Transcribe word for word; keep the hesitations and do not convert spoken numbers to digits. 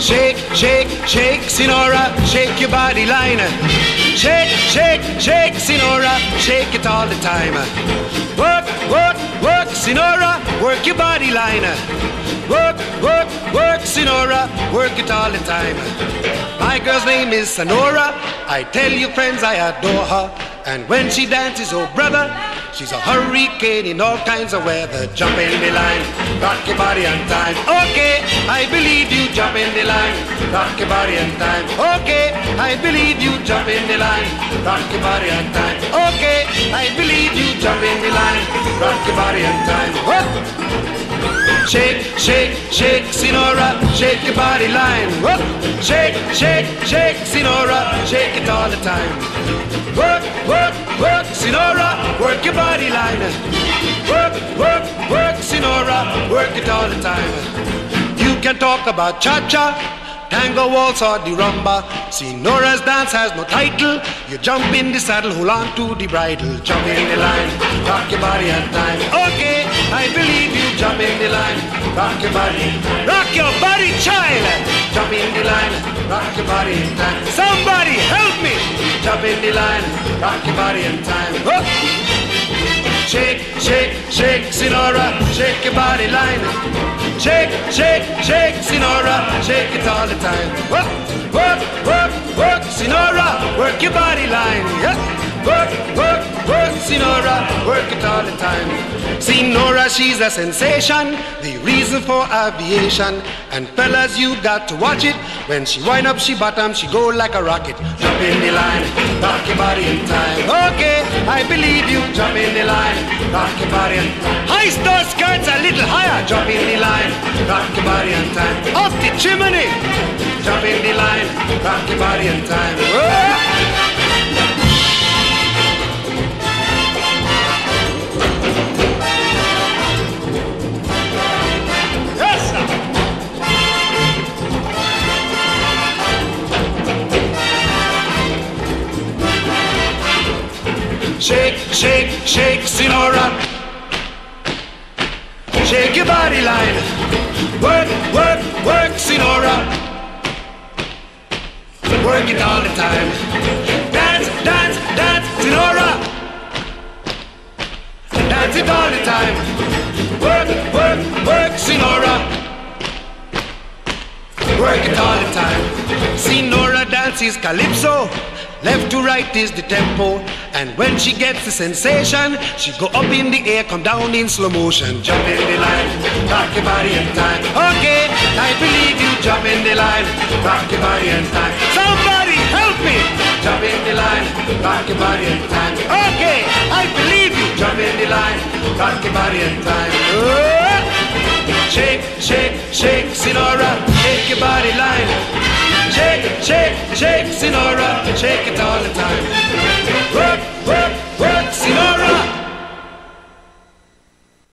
Shake, shake, shake, Sinora, shake your body line. Shake, shake, shake, Sinora, shake it all the time. Work, work, work, Sinora, work your body line. Work, work, work, Sinora, work it all the time. My girl's name is Sonora. I tell you friends, I adore her. And when she dances, oh brother, she's a hurricane in all kinds of weather. Jump in the line, rock your body on time. Okay, I believe you, jump in the line, rock your body on time. Okay, I believe you, jump in the line, rock your body on time. Okay, I believe you, jump in the line, rock your body on time. Whoop. Shake, shake, shake, Sinora, shake your body line. Whoop. Shake, shake, shake, Sinora, shake it all the time. Work, work, work, Sinora, work your body line. Work, work, work, Sinora, work it all the time. You can talk about cha-cha, tango, waltz or the rumba. Sinora's dance has no title. You jump in the saddle, hold on to the bridle. Jump in the line, rock your body on time. Okay, I believe you, jump in the line, rock your body. Rock your body, child. Jump in the line, rock your body in time. Somebody help me. Jump in the line, rock your body in time. Whoop. Shake, shake, shake, Sinora, shake your body line. Shake, shake, shake, Sinora, shake it all the time. Work, work, work, work, Sinora, work your body line. Yeah. Work, work, work, Sinora, work it all the time. Sinora, she's a sensation, the reason for aviation. And fellas, you got to watch it. When she wind up, she bottom, she go like a rocket. Jump in the line, rock your body in time. Okay, I believe you, jump in the line, rock your body in time. Hoist those skirts a little higher, jump in the line, rock your body in time. Up the chimney, jump in the line, rock your body in time. Whoa. Shake, shake, shake, Sinora. Shake your body line. Work, work, work, Sinora. Work it all the time. Dance, dance, dance, Sinora. Dance it all the time. Work, work, work, Sinora. Work it all the time. Sinora dances calypso. Left to right is the tempo. And when she gets the sensation, she go up in the air, come down in slow motion. Jump in the line, rock your body in time. Okay, I believe you, jump in the line, rock your body in time. Somebody help me! Jump in the line, rock your body in time. Okay, I believe you, jump in the line, rock your body in time. Oh! Shake, shake, shake, Sinora, shake your body line. Shake, shake, shake, Sinora, shake it all the time.